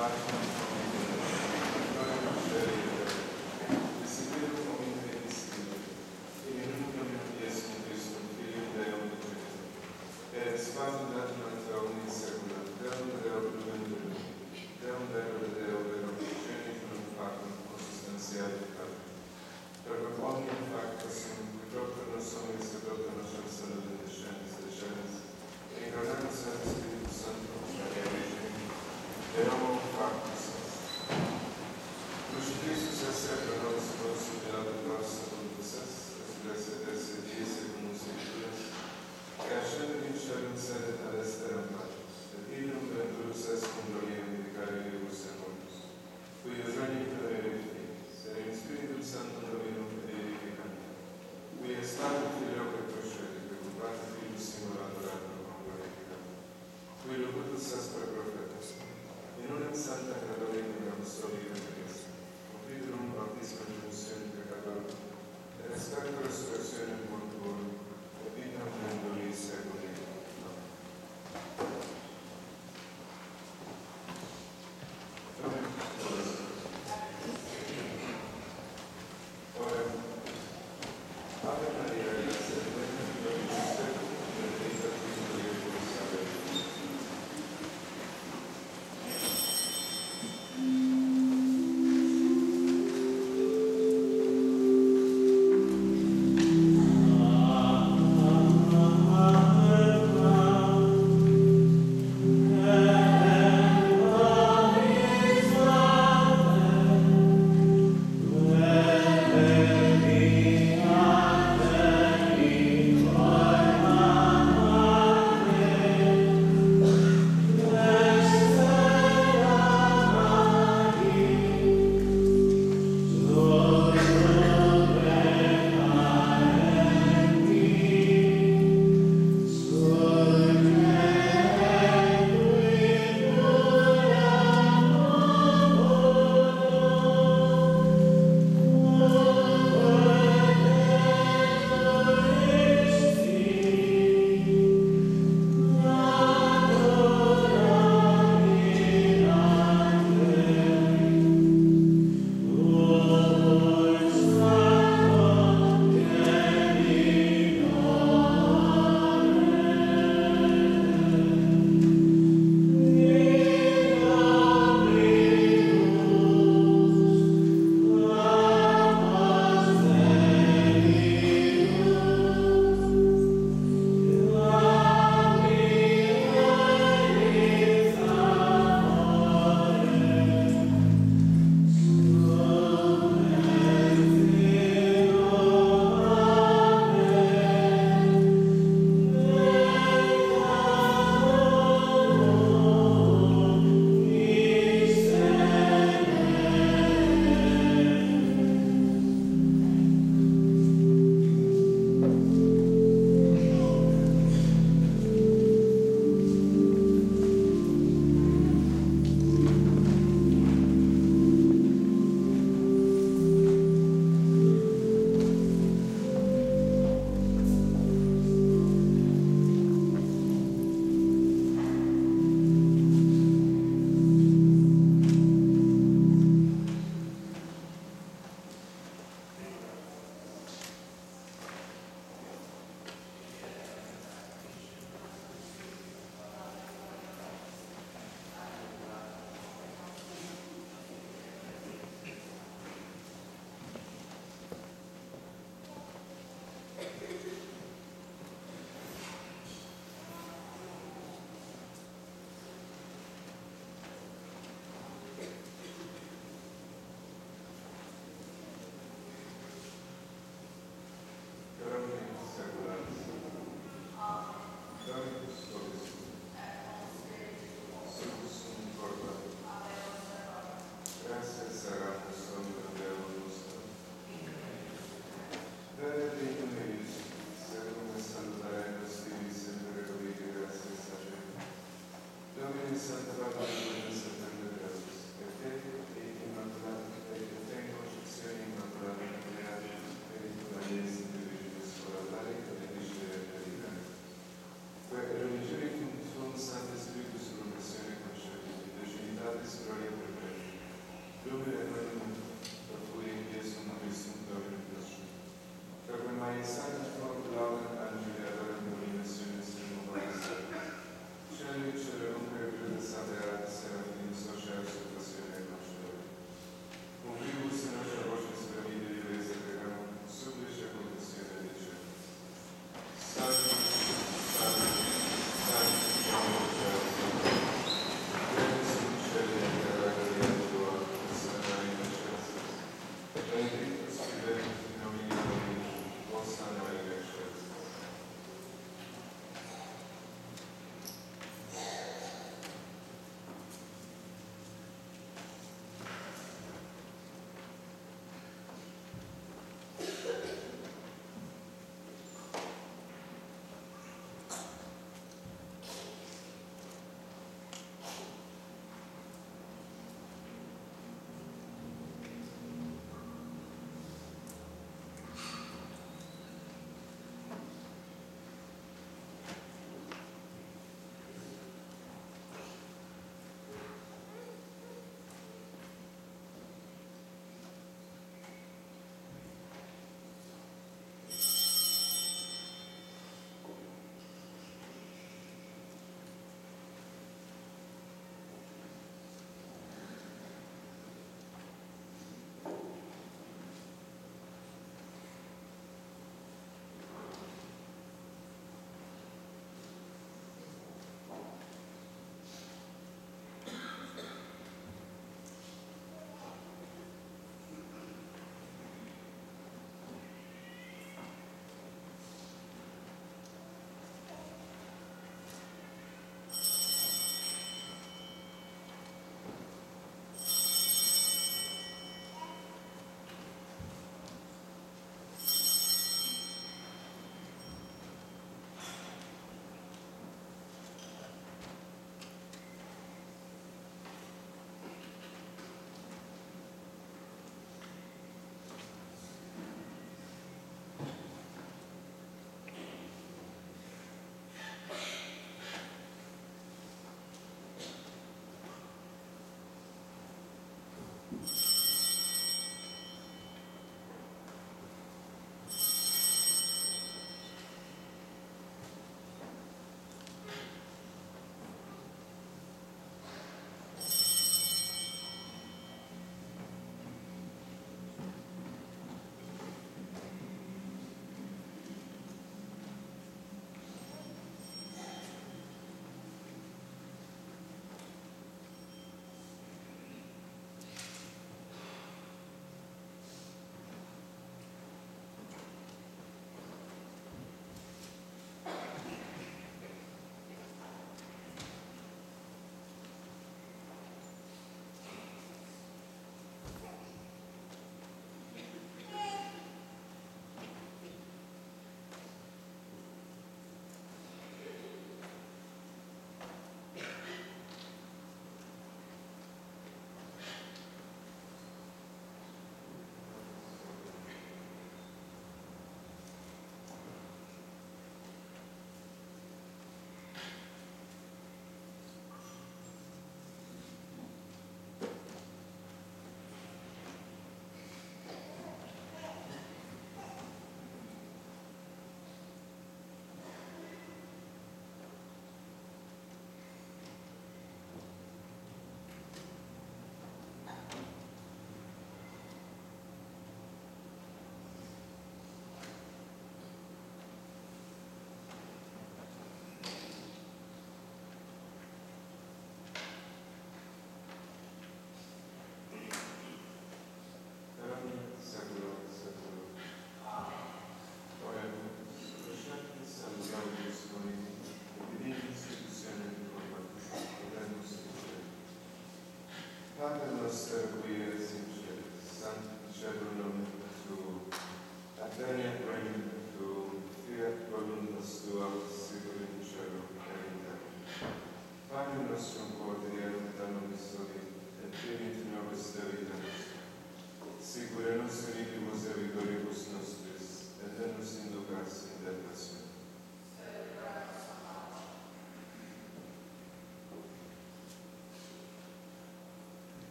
fatto e si vede come invisibile, e nunca mi chiesto Cristo, figlio di Deo di Gesù. E spazio dato una trauma in seguito, Deo gioventù, Deo vero, scenico non fatto, consistenziale di fatto. Per ogni fatto, proprio non sono istituto una chance delle scienze, e in grande Spirito Santo, e uomo fatto,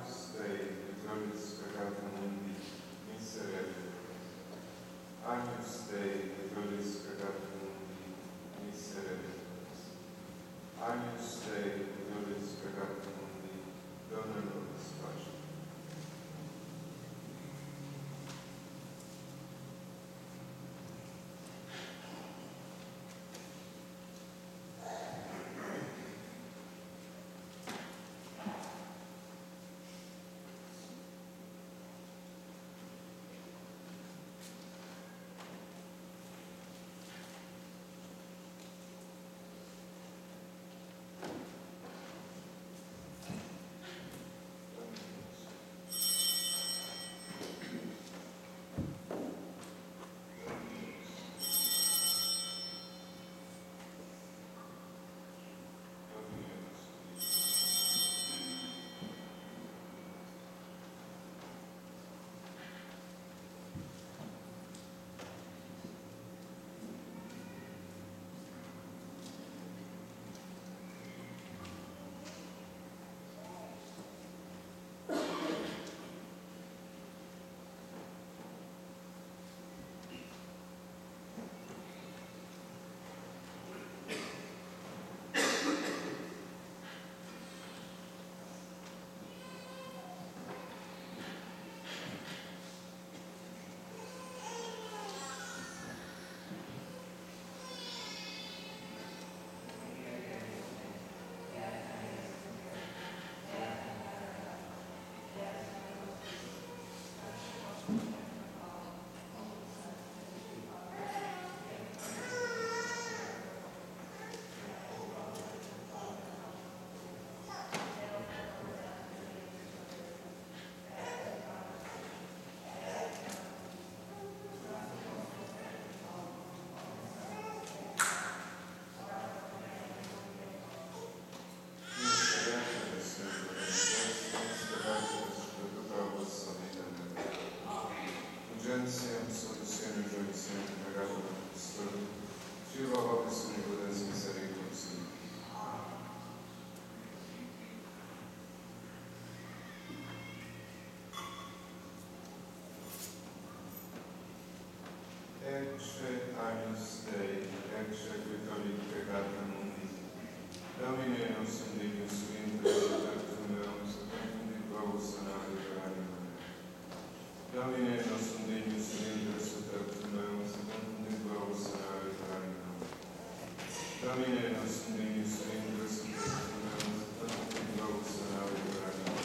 Agnus Dei, Vittoris Peccatum Mundi, miserere. Agnus Dei, Vittoris Peccatum Mundi, miserere. Agnus Dei, Vittoris Peccatum Mundi, dona nobis pacem. Ecce Agnus Dei, ecce Vittoris Peccatum Mundi, Domine nostrum Deus Vintris et Tertum Meum, secundum Globus Sanare Veranima. Domine nostrum Deus Vintris et Tertum Meum, secundum Globus Sanare Veranima. Domine nostrum Deus Vintris et Tertum Meum, secundum Globus Sanare Veranima.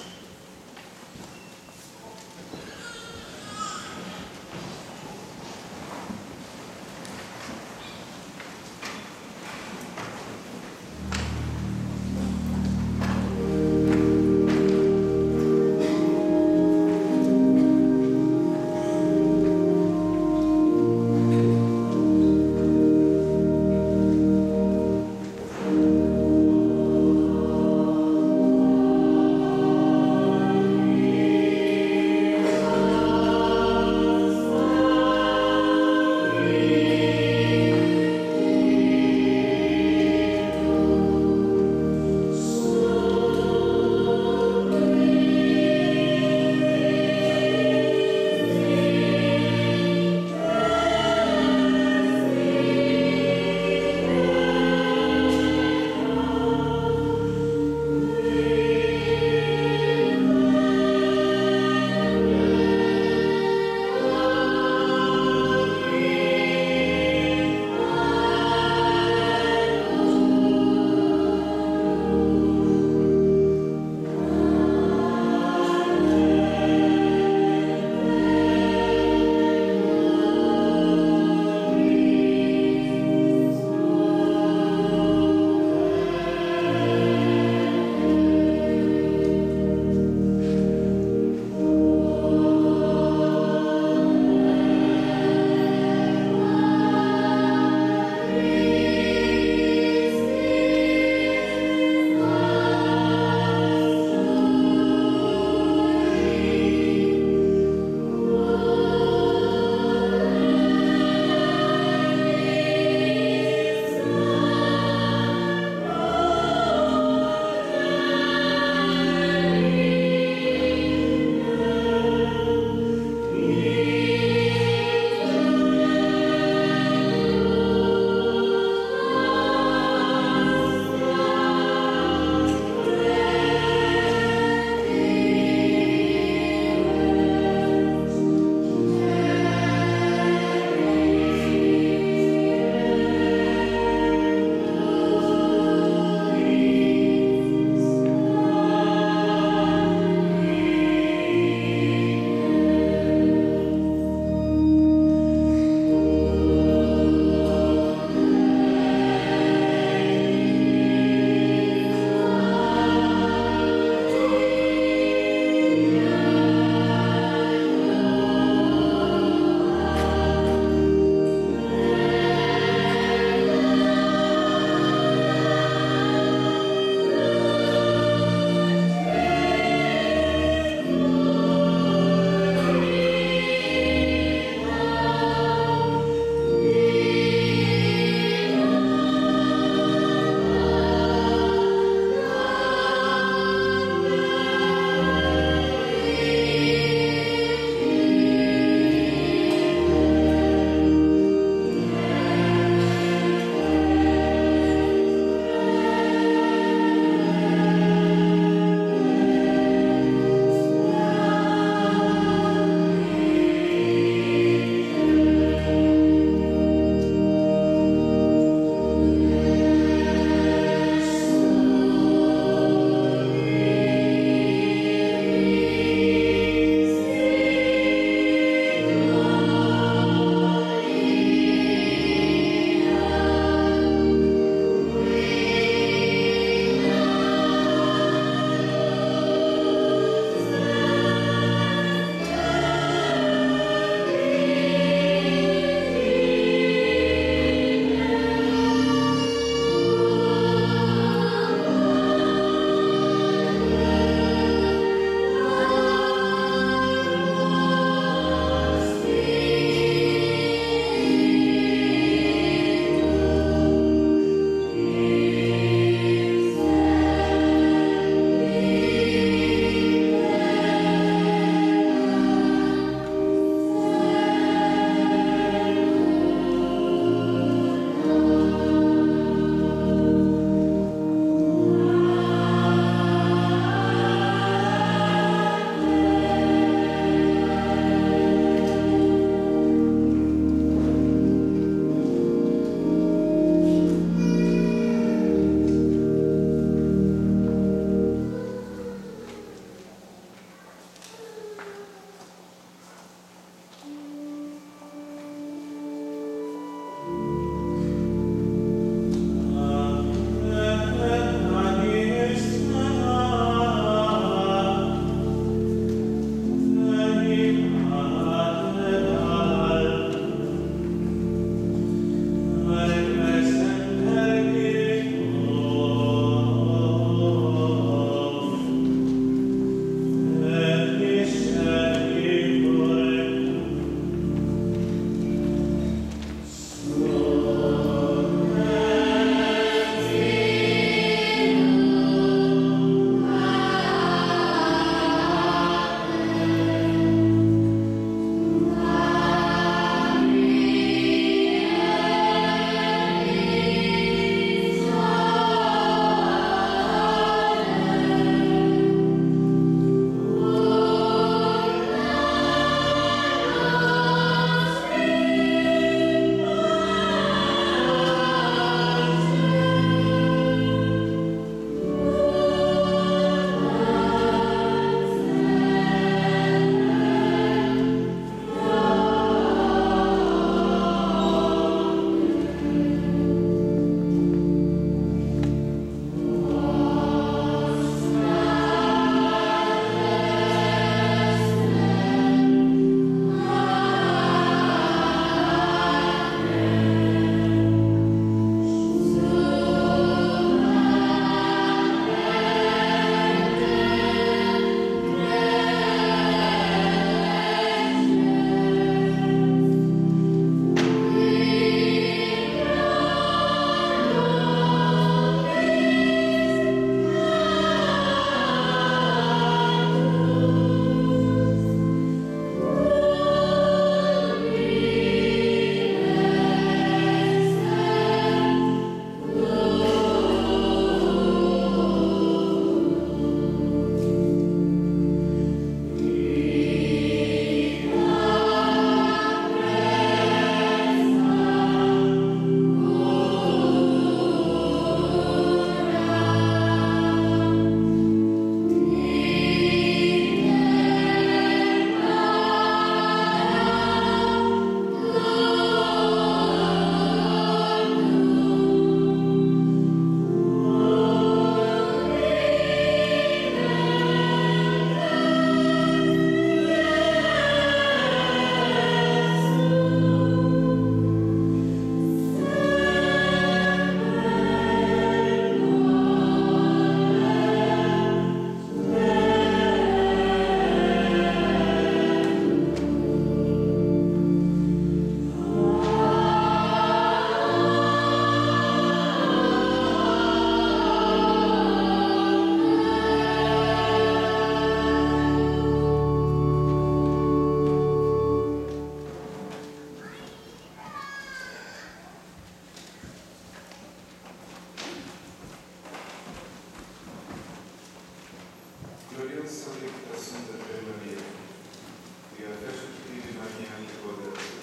intercesión de María y a Jesús y María que poderes.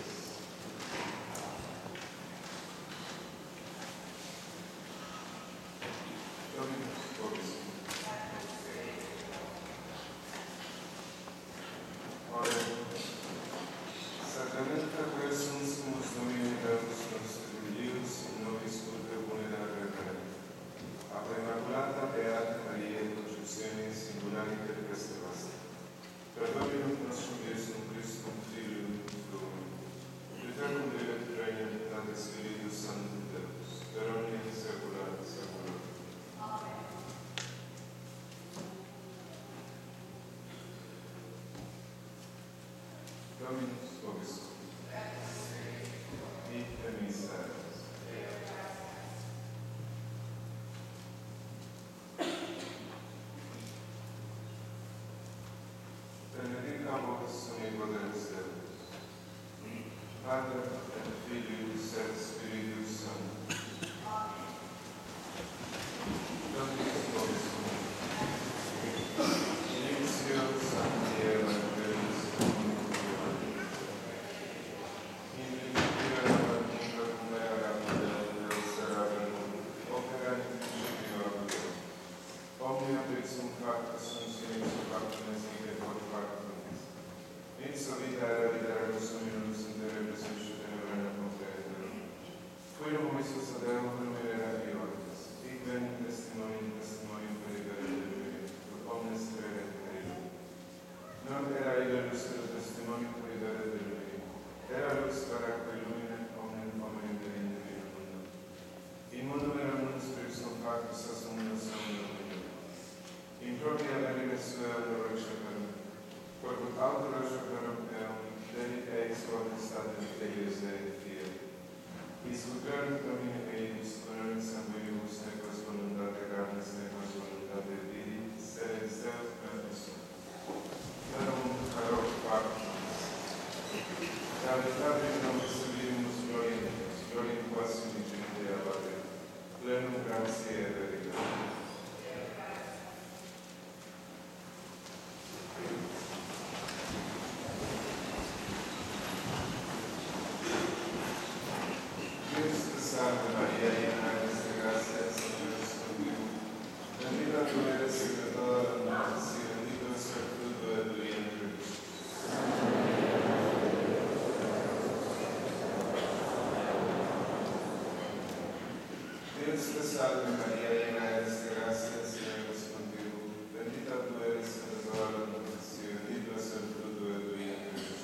Dominus vobiscum. Oremos. Sacramenta quaesum sumus Domini Deus constituius in nobis culto vulnerare rerum. Ab Immaculata Beata Mariae conceptione singulare prestevast. Per Dominum nostrum Iesum Christum Filium tuum, et tecum vivet regnum et Spiritus Sanctum Deus, per omnia saecula saeculorum. Amen. Dominus vobiscum. Ite miseris. Benedicamus omnipotentis Deus, Pater et Filius et Spiritus Sanctus. Amen. Dominus vobiscum. Initio Sancti Evangelis Communio. In principio erat nunc cum erat Deus erat opera in principio ab Deo. Omnia vixum facta sunt sine factum est nihil quod factum est. Ipsa vita era vitamus hominibus interebus in tenebra confiterum. Quidem homisus ad Deum numere iortis. Hic venit testimonium peribere Dei, ut omnes creret in Dei. Non era ille lux et testimonium peribere Dei. Era lux veraque illumine omnem hominum in mundo. In mundo era munus Christum factus as munus hominum. In propria venire sua recepere, quod auto recepere eum, Dei ex potestate Filius Dei fiat. Discuterunt Domini eius, honoris sanguinibus, necos voluntate carnis, necos voluntate Dei, sed Deus metus. Verum caro factus. Caritate nobis sublimus gloriam quasi unicente abate, plenum gratiae et veritatem. Salve María, llena eres de gracia, el Señor es contigo. Bendita tú eres entre todas las mujeres y bendito es el fruto de tu vientre, Jesús. Dios te salve María, llena eres de gracia, el Señor es contigo. Bendita tú eres entre todas las mujeres y bendito es el fruto de tu vientre, Jesús.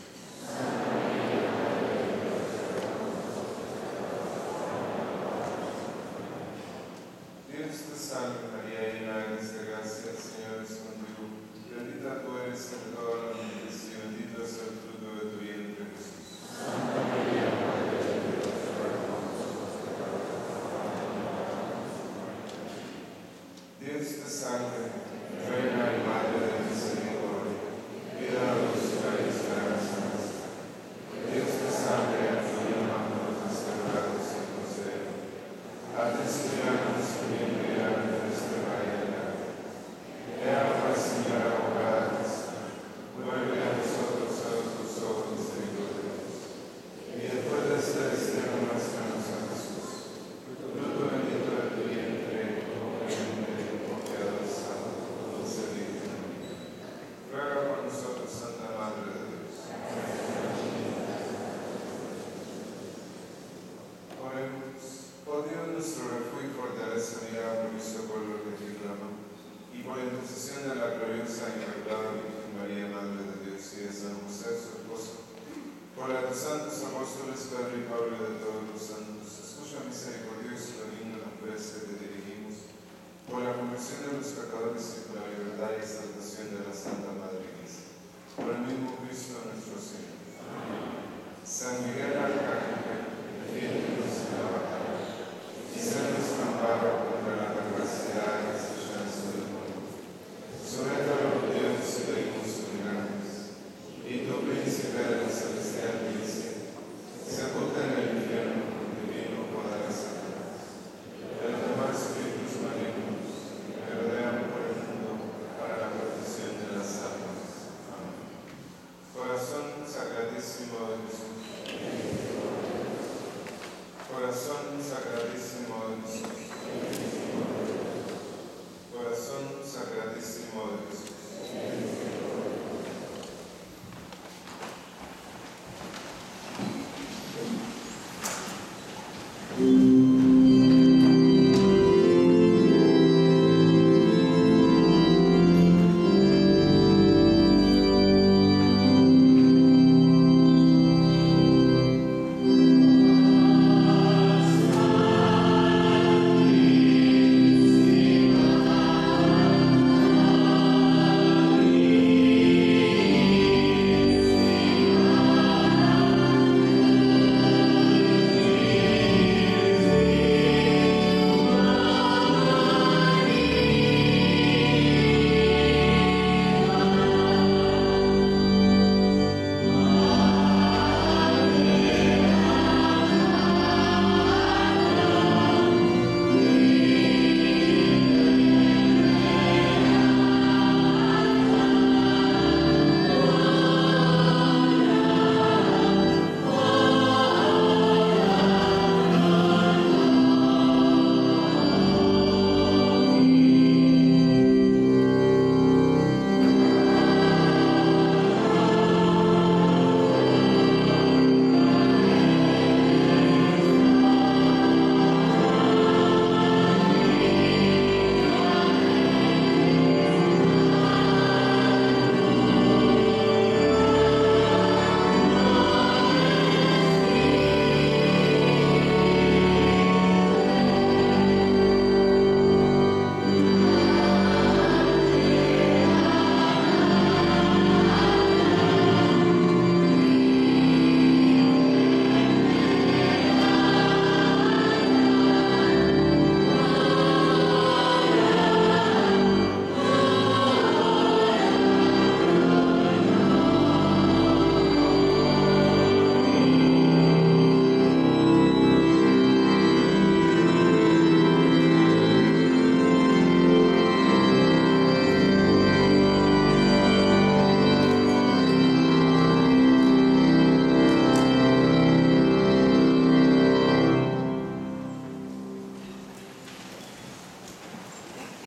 Dios te salve María, llena eres de gracia, el Señor es contigo. Bendita tú eres entre todas las mujeres y bendito es el fruto de tu vientre, Jesús. Santa María, Madre de Dios, ruega por nosotros pecadores. Dios te salve, Reina y Madre de misericordia, vida, dulzura y esperanza nuestra. Dios te salve, a ti llamamos desterrados y concede. A ti estudiamos bien mirando desde María. Ea pues, Señora, abogadas, vuelve a nosotros a tus ojos misericordiosos. Y después de este destierro, muéstranos a Jesús, fruto bendito de tu vientre, obviamente, confiado Santo, dulce Virgen María. Ruega por nosotros, Santa Madre de Dios. Oremos. Oh Dios, nuestro refugio y fortaleza, mira por nuestro pueblo que te clama, y por la intercesión de la gloriosa y inmaculada Virgen María, Madre de Dios, y de San José, su esposo, por la de santos apóstoles Pedro y Pablo y de todos los santos, escucha misericordioso y benigno la prece que te dirigimos, por la conversión de los pecadores y por la libertad y exaltación de la Santa Madre Iglesia, por el mismo Cristo nuestro Señor. San Miguel